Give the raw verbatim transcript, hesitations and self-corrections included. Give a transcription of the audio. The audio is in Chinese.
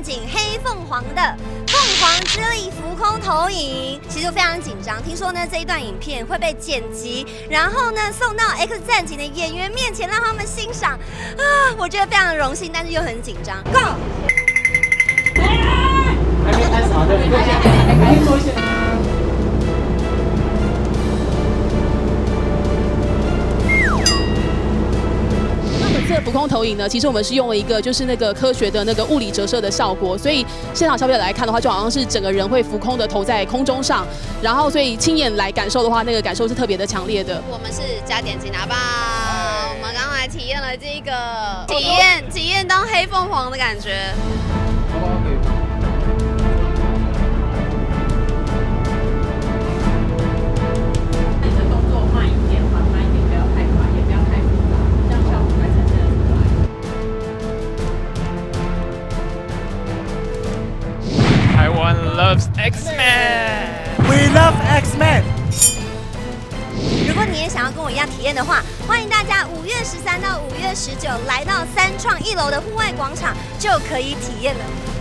景黑凤凰的凤凰之力浮空投影，其实非常紧张。听说呢这一段影片会被剪辑，然后呢送到 X 战警的演员面前让他们欣赏啊，我觉得非常的荣幸，但是又很紧张。Go！ 还没开始啊，对，对，还可以做一些。 这个浮空投影呢，其实我们是用了一个就是那个科学的那个物理折射的效果，所以现场消费者来看的话，就好像是整个人会浮空的投在空中上，然后所以亲眼来感受的话，那个感受是特别的强烈的。 我们是加点金拿棒，我们刚刚来体验了这个体验体验当黑凤凰的感觉。 Taiwan loves X-Men. We love X-Men. 如果你也想要跟我一样体验的话，欢迎大家五月十三到五月十九来到三创一楼的户外广场，就可以体验了。